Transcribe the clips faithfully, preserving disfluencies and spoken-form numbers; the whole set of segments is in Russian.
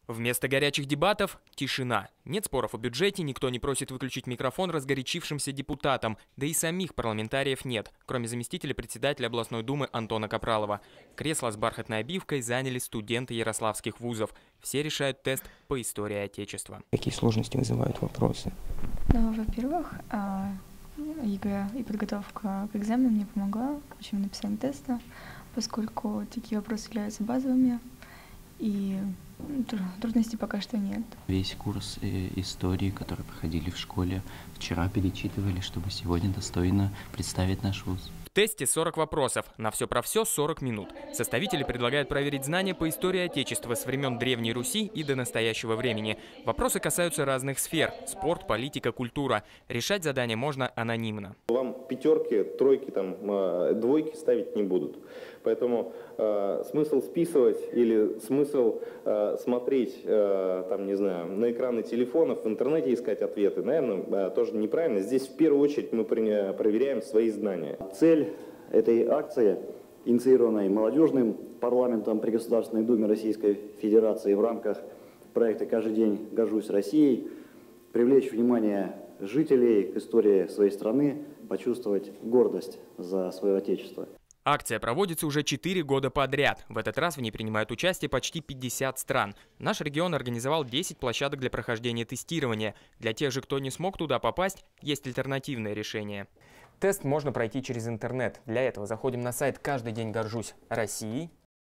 Вместо горячих дебатов – тишина. Нет споров о бюджете, никто не просит выключить микрофон разгорячившимся депутатам. Да и самих парламентариев нет, кроме заместителя председателя областной думы Антона Капралова. Кресло с бархатной обивкой заняли студенты ярославских вузов. Все решают тест по истории Отечества. Какие сложности вызывают вопросы? Ну, во-первых, ЕГЭ и подготовка к экзаменам мне помогла очень в написании теста, поскольку такие вопросы являются базовыми. И трудностей пока что нет. Весь курс истории, который проходили в школе, вчера перечитывали, чтобы сегодня достойно представить наш вуз. В тесте сорок вопросов, на все про все сорок минут. Составители предлагают проверить знания по истории Отечества с времен Древней Руси и до настоящего времени. Вопросы касаются разных сфер – спорт, политика, культура. Решать задание можно анонимно. Вам пятерки, тройки, там, двойки ставить не будут. Поэтому э, смысл списывать или смысл э, смотреть э, там, не знаю, на экраны телефонов, в интернете искать ответы, наверное, э, тоже неправильно. Здесь в первую очередь мы проверяем свои знания. Цель этой акции, инициированной молодежным парламентом при Государственной Думе Российской Федерации в рамках проекта «Каждый день горжусь Россией», привлечь внимание жителей к истории своей страны, почувствовать гордость за свое Отечество. Акция проводится уже четыре года подряд. В этот раз в ней принимают участие почти пятьдесят стран. Наш регион организовал десять площадок для прохождения тестирования. Для тех же, кто не смог туда попасть, есть альтернативное решение. Тест можно пройти через интернет. Для этого заходим на сайт «Каждый день горжусь Россией».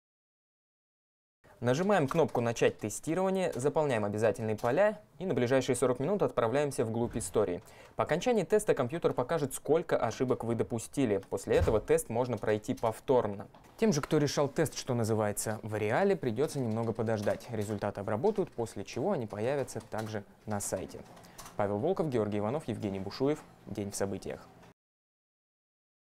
Нажимаем кнопку «Начать тестирование», заполняем обязательные поля и на ближайшие сорок минут отправляемся вглубь истории. По окончании теста компьютер покажет, сколько ошибок вы допустили. После этого тест можно пройти повторно. Тем же, кто решал тест, что называется, в реале, придется немного подождать. Результаты обработают, после чего они появятся также на сайте. Павел Волков, Георгий Иванов, Евгений Бушуев. День в событиях.